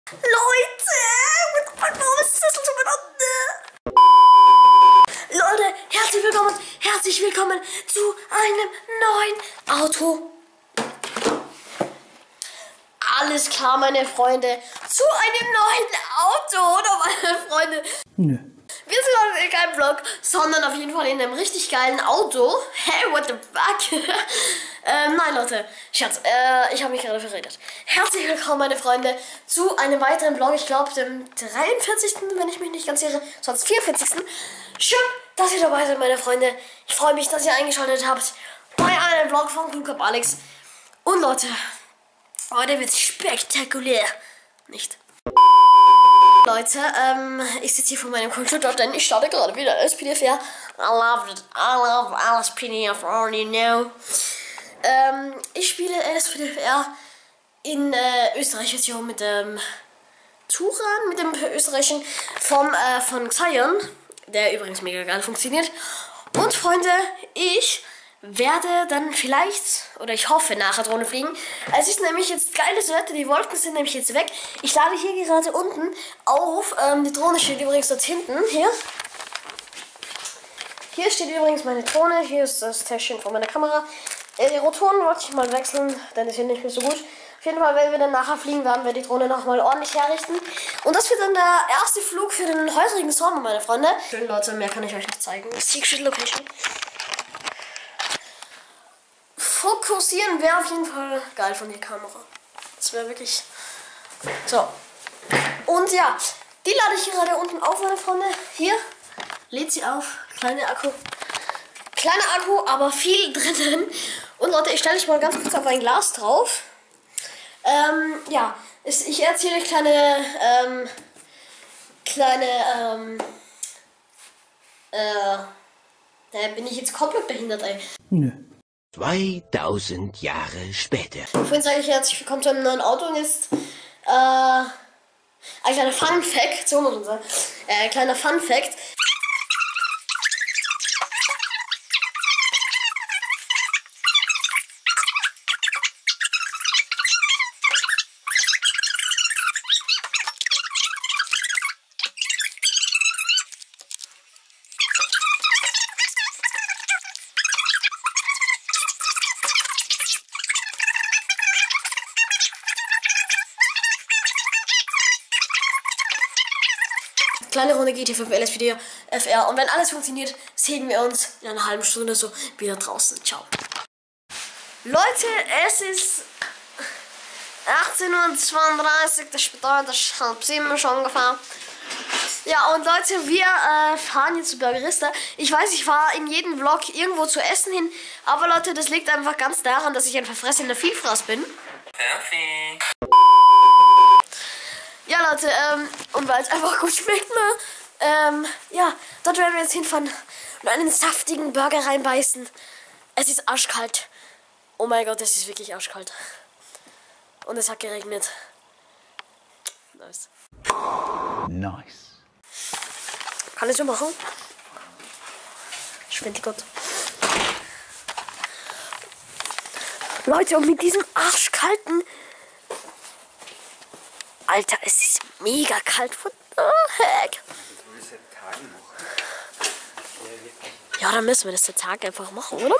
Leute, warum ist das so benannt? Leute, herzlich willkommen zu einem neuen Auto. Alles klar, meine Freunde, zu einem neuen Auto, oder meine Freunde? Nö. Wir sind heute in keinem Vlog, sondern auf jeden Fall in einem richtig geilen Auto. Hey, what the fuck? Nein, Leute, Scherz, ich habe mich gerade verredet. Herzlich willkommen, meine Freunde, zu einem weiteren Vlog. Ich glaube, dem 43., wenn ich mich nicht ganz irre, sonst 44. Schön, dass ihr dabei seid, meine Freunde. Ich freue mich, dass ihr eingeschaltet habt bei einem Vlog von Cool Cup Alex. Und Leute, heute wird es spektakulär. Nicht? Leute, ich sitze hier vor meinem Computer, denn ich starte gerade wieder LSPDFR. I love LSPDFR, already know. Ich spiele LSPDFR in Österreich-Version mit dem Turan, mit dem österreichischen von Xion, der übrigens mega geil funktioniert. Und Freunde, ich werde dann vielleicht, oder ich hoffe, nachher Drohne fliegen. Es ist nämlich jetzt geiles Wetter, die Wolken sind nämlich jetzt weg. Ich lade hier gerade unten auf, die Drohne steht übrigens dort hinten, hier. Hier steht übrigens meine Drohne, hier ist das Täschchen von meiner Kamera. Die Rotoren wollte ich mal wechseln, denn die sind nicht mehr so gut. Auf jeden Fall, wenn wir dann nachher fliegen, werden wir die Drohne nochmal ordentlich herrichten. Und das wird dann der erste Flug für den heutigen Sommer, meine Freunde. Schön, Leute, mehr kann ich euch nicht zeigen. Secret Location. Fokussieren wäre auf jeden Fall geil von der Kamera. Das wäre wirklich so. Und ja, die lade ich gerade unten auf, meine Freunde. Hier lädt sie auf. Kleiner Akku, aber viel drinnen. Und Leute, ich stelle dich mal ganz kurz auf ein Glas drauf. Ja, ich erzähle euch bin ich jetzt komplett behindert, ey? Nö. 2000 Jahre später. Vorhin sage ich herzlich willkommen zu einem neuen Auto und jetzt ein kleiner Fun Fact, so muss man sagen. Kleiner Fun Fact. Kleine Runde GT5 LSPD FR. Und wenn alles funktioniert, sehen wir uns in einer halben Stunde so wieder draußen. Ciao. Leute, es ist 18:32 Uhr. Das bedeutet, das ist 6:30 schon ungefähr. Ja, und Leute, wir fahren jetzt zu Burgerista. Ich weiß, ich fahre in jedem Vlog irgendwo zu essen hin. Aber Leute, das liegt einfach ganz daran, dass ich ein verfressener Vielfraß bin. Perfekt. Ja, Leute, und weil es einfach gut schmeckt, ne? Ja, dort werden wir jetzt hinfahren und einen saftigen Burger reinbeißen. Es ist arschkalt. Oh mein Gott, es ist wirklich arschkalt. Und es hat geregnet. Nice. Nice. Kann ich so machen? Schwindig Gott. Leute, und mit diesem arschkalten... Alter, es ist mega kalt. What the heck? Ja, dann müssen wir das der Tag einfach machen, oder?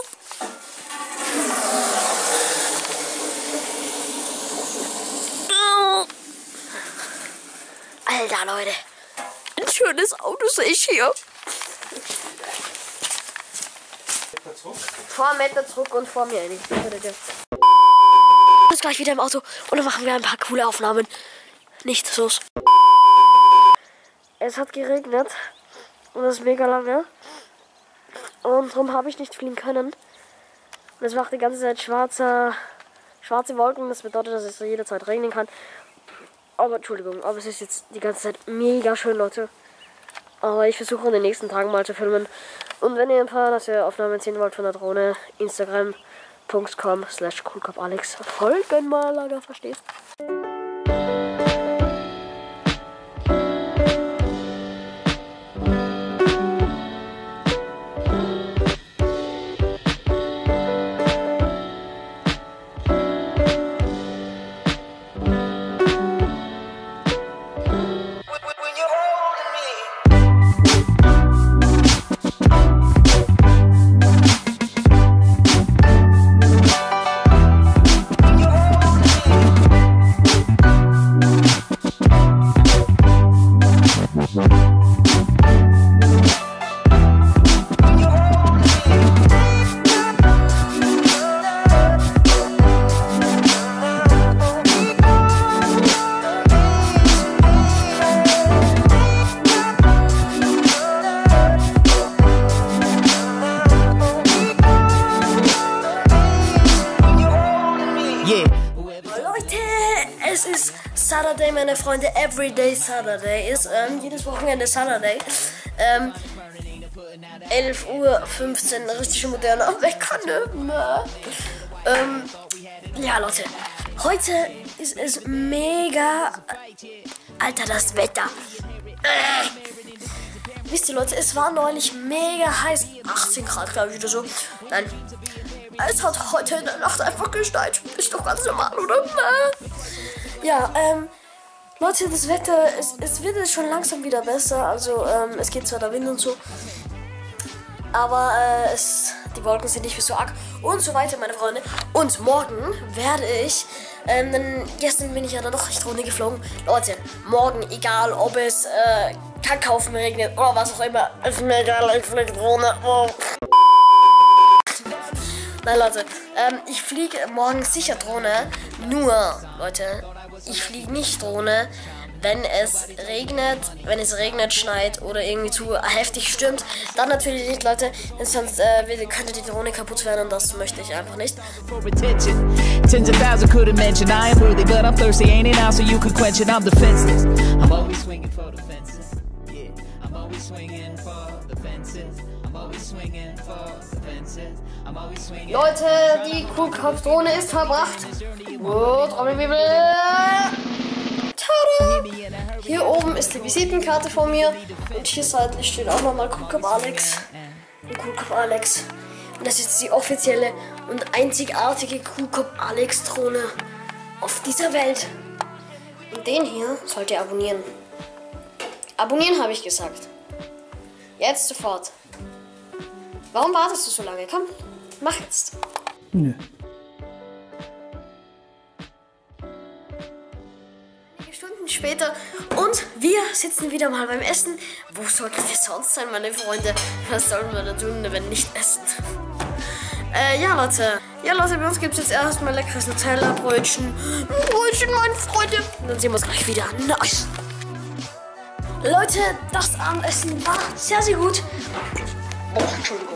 Alter, Leute. Ein schönes Auto sehe ich hier. Vor Meter zurück und vor mir nicht. Ist gleich wieder im Auto und dann machen wir ein paar coole Aufnahmen. Nicht so. Es hat geregnet und das ist mega lange und darum habe ich nicht fliegen können. Und es macht die ganze Zeit schwarze Wolken. Das bedeutet, dass es so jederzeit regnen kann. Aber Entschuldigung, aber es ist jetzt die ganze Zeit mega schön, Leute. Aber ich versuche in den nächsten Tagen mal zu filmen. Und wenn ihr ein paar Aufnahmen sehen wollt von der Drohne, Instagram.com/coolcupalex. Folgen mal, Lager, verstehst? meine Freunde, Everyday Saturday ist, jedes Wochenende Saturday. 11:15 Uhr, richtig modern, aber ich kann nicht mehr. Ja, Leute, heute ist es mega, Alter, das Wetter. Wisst ihr, Leute, es war neulich mega heiß, 18 Grad, glaube ich, oder so. Nein, es hat heute in der Nacht einfach geschneit. Ist doch ganz normal, oder? Ja, Leute, das Wetter, es wird jetzt schon langsam wieder besser. Also, es geht zwar der Wind und so, aber die Wolken sind nicht mehr so arg und so weiter, meine Freunde. Und morgen werde ich, denn gestern bin ich ja dann noch nicht Runde geflogen. Leute, morgen, egal ob es Kackhaufen regnet oder was auch immer, ist mir egal, ich fliege Drohne. Oh. Nein, Leute, ich fliege morgen sicher Drohne. Nur, Leute, ich fliege nicht Drohne, wenn es regnet, schneit oder irgendwie zu heftig stürmt. Dann natürlich nicht, Leute, denn sonst könnte die Drohne kaputt werden und das möchte ich einfach nicht. Tens of thousands couldn't mention I am worthy, but I'm thirsty, ain't it now? So you can quench it. I'm defenseless. I'm always swinging for the fences. Yeah, I'm always swinging for the fences. I'm always swinging for the fences. I'm always swinging. Leute, die Crewkopf-Drohne ist verbracht. Oh, Trommelwirbel. Tada! Hier oben ist die Visitenkarte von mir und hier seitlich steht auch nochmal Crewkopf Alex. Und Crewkopf Alex. Und das ist die offizielle und einzigartige Crewkopf Alex Drohne auf dieser Welt. Und den hier sollt ihr abonnieren. Abonnieren habe ich gesagt. Jetzt sofort. Warum wartest du so lange? Komm, mach jetzt. Nö. Stunden später und wir sitzen wieder mal beim Essen. Wo sollten wir sonst sein, meine Freunde? Was sollen wir da tun, wenn nicht essen? Ja, Leute. Ja, Leute, bei uns gibt es jetzt erstmal leckeres Nutella-Brötchen. Brötchen, meine Freunde. Und dann sehen wir uns gleich wieder. Nice. Leute, das Abendessen war sehr, sehr gut. Oh, Entschuldigung.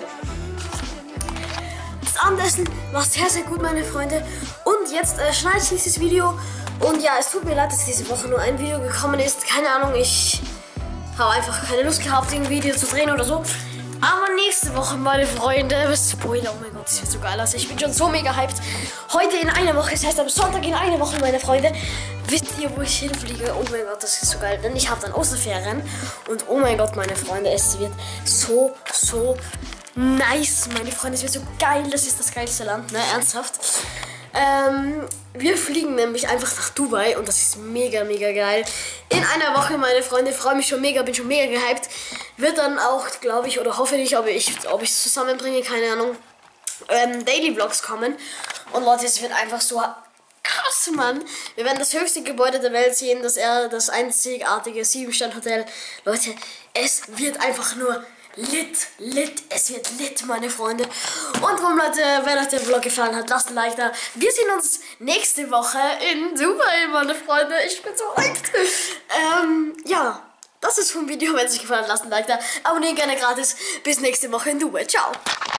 Das Abendessen war sehr, sehr gut, meine Freunde. Und jetzt schneide ich dieses Video. Und ja, es tut mir leid, dass diese Woche nur ein Video gekommen ist. Keine Ahnung, ich habe einfach keine Lust gehabt, ein Video zu drehen oder so. Aber nächste Woche, meine Freunde, Spoiler, oh mein Gott, das wird so geil aus. Ich bin schon so mega hyped. Heute in einer Woche, das heißt am Sonntag in einer Woche, meine Freunde. Wisst ihr, wo ich hinfliege? Oh mein Gott, das ist so geil. Denn ich habe dann Osterferien. Und oh mein Gott, meine Freunde, es wird so nice, meine Freunde. Es wird so geil, das ist das geilste Land, ne? Ernsthaft. Wir fliegen nämlich einfach nach Dubai und das ist mega geil. In einer Woche, meine Freunde, freue mich schon mega, bin schon mega gehypt. Wird dann auch, glaube ich, oder hoffe ich, ob ich es zusammenbringe, keine Ahnung, Daily Vlogs kommen. Und Leute, es wird einfach so krass, Mann. Wir werden das höchste Gebäude der Welt sehen, das einzigartige 7-Sterne-Hotel. Leute, es wird einfach nur lit, es wird lit, meine Freunde. Und darum, Leute, wenn euch der Vlog gefallen hat, lasst ein Like da. Wir sehen uns nächste Woche in Dubai, meine Freunde. Ich bin so hyped. Ja, das ist vom Video. Wenn es euch gefallen hat, lasst ein Like da. Abonnieren gerne gratis. Bis nächste Woche in Dubai. Ciao.